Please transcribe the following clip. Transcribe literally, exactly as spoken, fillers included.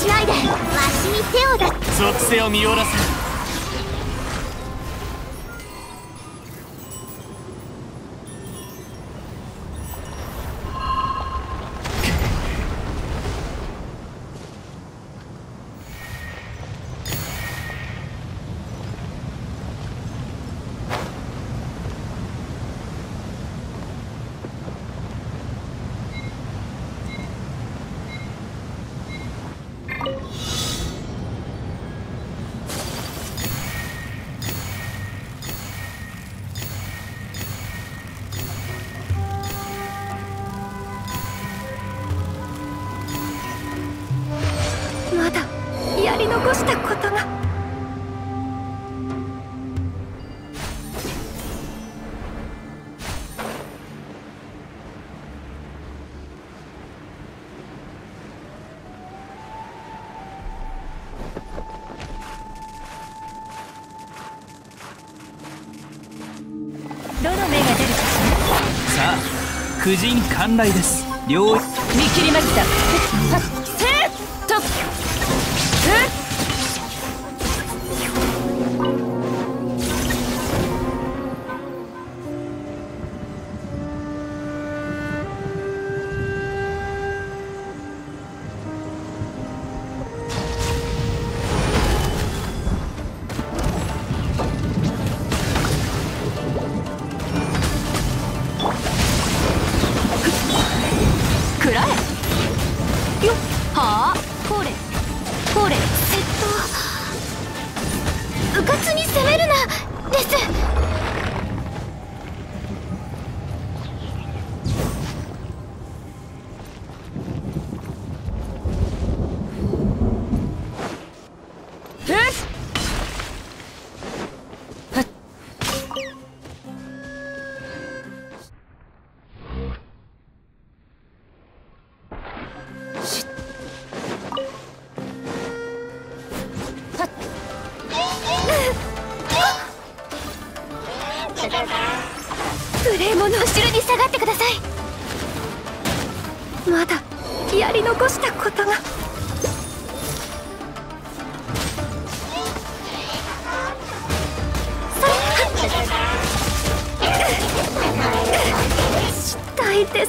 しないでわしに手を出す。 属性を見下ろせ。 まだやり残したことが。どの目が出るかしら。 さあ、婦人観来です。両見切りました。せーっとえっくらえよっはあこれこれえっとうかつに攻めるなですえっ無礼者後ろに下がってください。まだやり残したことが。したいです。